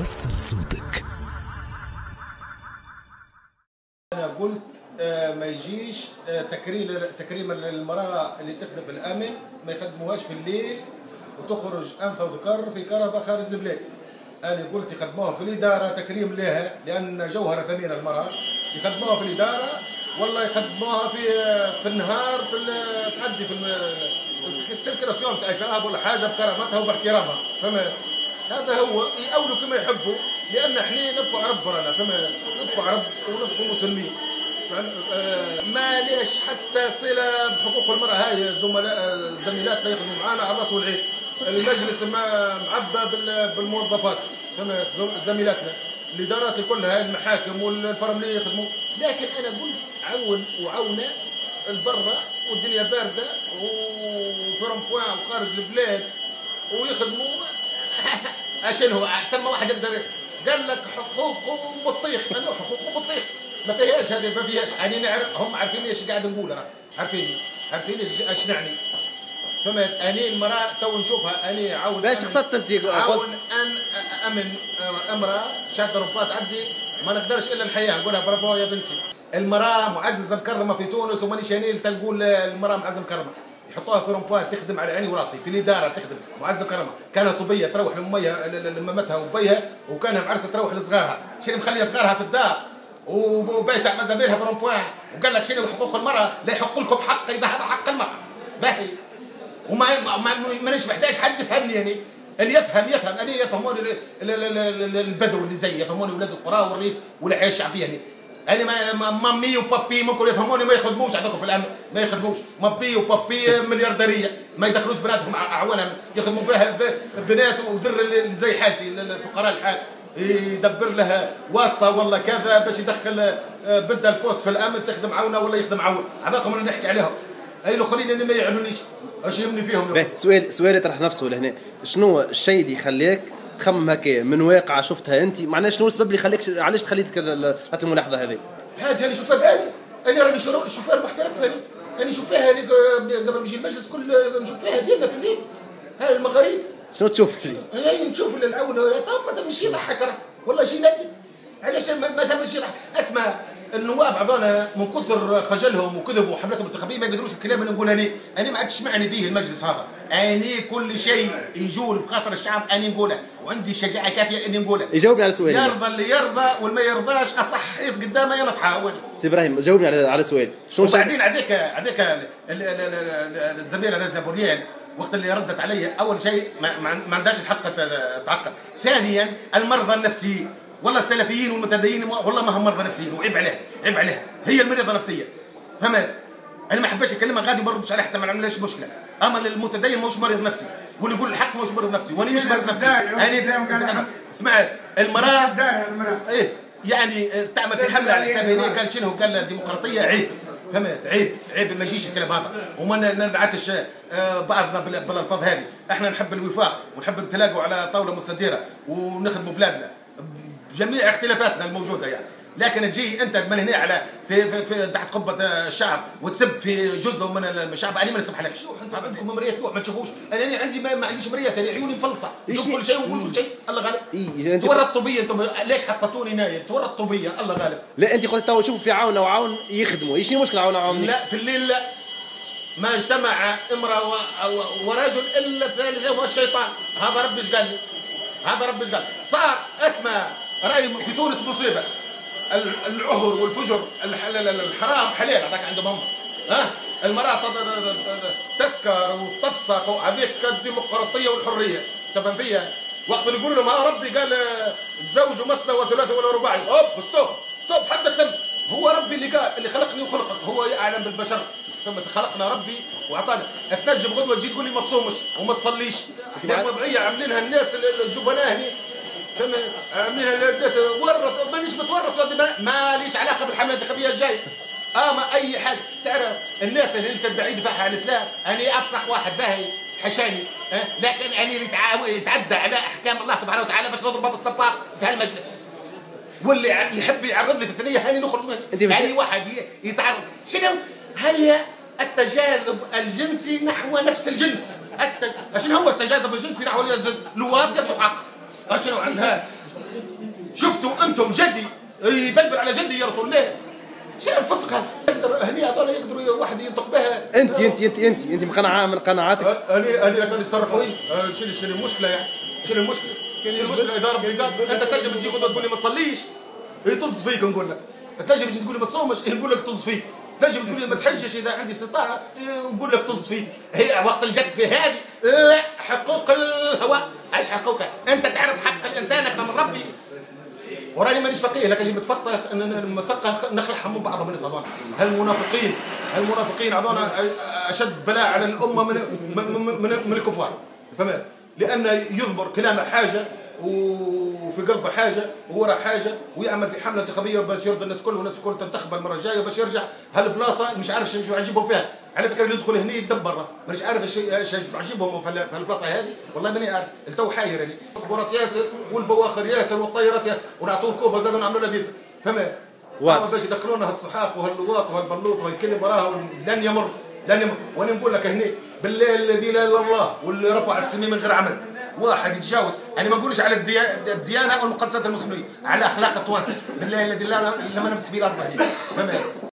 وصل صوتك. أنا قلت ما يجيش تكريما للمرأة اللي تخدم في الأمن ما يخدموهاش في الليل وتخرج أنثى وذكر في كرهبة خارج البلاد. أنا قلت يخدموها في الإدارة تكريم لها لأن جوهرة ثمينة المرأة، يخدموها في الإدارة ولا يخدموها في النهار تأدي في السيركلاسيون تاع الكرهبة ولا حاجة بكرامتها وباحترامها. هذا هو يأولوا كما يحبوا لأن احنا نبقوا عرب برانا، نبقوا عرب ونبقوا مسلمين. ما ليش حتى صلة بحقوق المرأة. هاي الزميلات لا يخدموا معانا على راس والعين. المجلس معبى بالموظفات زميلاتنا، الإدارات كلها المحاكم والفرملية يخدموا. لكن أنا قلت عون وعونة البرة والدنيا باردة وفرنفوان وخارج البلاد ويخدموا. عشان هو ثم واحد يقدر قال لك حقوق وبطيخ، انا حقوق وبطيخ ما فيهاش، هذه ما فيهاش. يعني نعرف هم عارفين ايش قاعد نقول، راه عارفين ايش نعني. فهمت؟ اني المراه تو نشوفها اني عاون باش خصت انت عاون امن امراه شاده رباط عندي ما نقدرش الا نحييها نقولها برافو يا بنتي. المراه معززه مكرمه في تونس ومانيش اني تنقول المراه معززه مكرمه. يحطوها في رومبوان تخدم على عيني وراسي، في الاداره تخدم معزه كرامه. كانها صبيه تروح لامها لمامتها وبيها، وكانها معرسه تروح لصغارها. شنو مخليه صغارها في الدار وبيتع مزابيلها في رومبوان وقال لك شنو حقوق المراه؟ لا يحق لكم حق اذا هذا حق المراه باهي. وما مانيش محتاج حد يفهمني. يعني اللي يفهم انا يفهموني البدو اللي زي يفهموني ولاد القرى والريف والحياه الشعبيه. يعني انا مامي وبابي ممكن يفهموني ما يخدموش عندكم في الامن، ما يخدموش. مامي وبابي مليارديريه ما يدخلوش بناتهم اعوانهم، يخدموا فيها بنات وذر اللي زي حالتي الفقراء الحال يدبر لها واسطه والله كذا باش يدخل بنتها البوست في الامن تخدم عونه ولا يخدم عون. هذاكم اللي نحكي عليهم. اي الاخرين اللي ما يعلونيش اش يهمني فيهم. سؤال يطرح نفسه لهنا، شنو الشيء اللي يخليك تخمم هكا من واقعه شفتها انت؟ معناها شنو السبب اللي يخليك علاش تخليتك الملاحظه هذه؟ حاجه انا نشوفها بعيني، انا راني نشوفها محترف. انا نشوفها قبل ما نجي المجلس كل نشوفها ديما في الليل. هاي المغاريب شنو تشوف لي؟ هاي نشوف الاول ما تمشي يضحك راه والله شي نادي. علاش ما تمشي يضحك؟ اسمع النواب عضانا من كثر خجلهم وكذبوا وحملتهم الانتخابيه ما يقدروش الكلام اللي نقول انا ما عادش معني به المجلس هذا. اني كل شيء يجول بخاطر الشعب اني نقوله وعندي الشجاعه كافيه اني نقوله. يجاوبني على سؤالي. يرضى اللي يرضى والما يرضاش اصحيت قدامه يلا تحاول. سي ابراهيم جاوبني على سؤال. شنو وبعدين هذيك الزميله نجله بوريان وقت اللي ردت علي اول شيء ما عندهاش الحق تعقب. ثانيا المرضى النفسيين والله السلفيين والمتدينين والله ما هم مرضى نفسيين وعيب عليها هي المريضه نفسيا. فهمت؟ انا ما حبيتش اكلمها غادي ما نردش عليها حتى ما نعملهاش مشكله. اما المتدين ماهوش مريض نفسي واللي يقول الحق ماهوش مريض نفسي وانا مش مريض نفسي. انا اسمع المراه ايه يعني تعمل في حمله على حساب هنا قال شنو قال الديمقراطيه عيب. فهمت؟ عيب ما يجيش الكلام هذا وما نبعثش بعضنا بالالفاظ هذه. احنا نحب الوفاق ونحب نتلاقوا على طاوله مستديره ونخدموا بلادنا بجميع اختلافاتنا الموجوده يعني. لكن تجي انت من هنا على في تحت قبه الشعب وتسب في جزء من الشعب. انا ما نسمحلكش. انتم عندكم مريات لوح ما تشوفوش. انا عندي ما عنديش مريات. انا عيوني مفلصه نشوف كل شيء ونقول كل شيء. الله غالب. تورطوا بي انتم ليش حطيتوني نايم؟ تورطوا بي الله غالب. لا انت قلت تو شوف في عون وعون يخدموا. ايش المشكله عون وعون؟ لا في الليل لا ما اجتمع امراه ورجل الا الثالث هو الشيطان. هذا ربي قال لي. صار اسمع راي في تونس مصيبه. العهر والفجر الحرام حلال هذاك عندهم هم. المراه تسكر وتفسق وهذيك الديمقراطيه والحريه تفهم فيها. وقت اللي يقول لهم ربي قال تزوجوا مثنى وثلاثه ولا رباعي. ستوب حتى تم. هو ربي اللي قال اللي خلقني وخلقك هو اعلم بالبشر. ثم خلقنا ربي واعطانا. تنجم غدوه تجي تقول لي ما تصومش وما تصليش. وضعيه عاملينها الناس الجبناء هني. عاملينها الناس ورط مانيش متورط ماليش علاقه بالحمله الانتخابيه الجايه. ما اي حاجه تعرف الناس اللي انت بعيد فيها عن الاسلام. انا افرح واحد باهي حشاني لكن انا يتعدى على احكام الله سبحانه وتعالى باش نضربه بالصباط في هالمجلس. واللي يحب يعرض لي في الثانيه هاني نخرج منه. اي واحد يتعرض شنو هي التجاذب الجنسي نحو نفس الجنس. شنو هو التجاذب الجنسي نحو لواط يا سحاق. شنو عندها؟ شفتوا انتم جدي يبلبل على جدي يا رسول الله؟ شنو الفسق هذا؟ يقدر هني هذول يقدروا واحد ينطق بها. انت مقنعه من قناعاتك؟ انا لكن يصرحوا شنو المشكله يعني؟ شنو المشكله؟ اذا ربي قال انت تنجم تجي تقول لي ما تصليش يطز فيك نقول لك، تنجم تجي تقول لي ما تصومش نقول لك طز فيك، تنجم تقول لي ما تحجش اذا عندي استطاعه نقول لك طز فيك. هي وقت الجد في هذه لا حقوق الهواء، ايش حقوقها؟ انت تعرف حق الانسان اكثر من ربي. وراني مانيش فقيه لكن اجي متفقه نخلعهم من بعضهم الناس هذول. هالمنافقين هذول اشد بلاء على الامه من الكفار. فهمت؟ لان يضبر كلامه حاجه وفي قلبه حاجه وورا حاجه ويعمل في حمله انتخابيه باش يرضي الناس الكل والناس الكل تنتخب المره الجايه باش يرجع هالبلاصه مش عارف شو عجيبهم فيها. على فكره اللي يدخل هنا يدب برا مانيش عارف ايش عجيبهم في البلاصه هذه والله ماني عارف. التو حاير يعني الصبورات ياسر والبواخر ياسر والطيارات ياسر ونعطوه الكوبا زاد نعملوا له فيزا. فهمت؟ باش يدخلونا هالسحاق وهاللواط وهالبلوط وهالكلب وراها لن يمر. وانا نقول لك هنا بالله الذي لا اله الا الله واللي رفع السماء من غير عمد واحد يتجاوز يعني ما نقولش على الديانه والمقدسات المسلمين على اخلاق التوانسه بالله الذي لا لما نمسح به الارض هذه. فهمت؟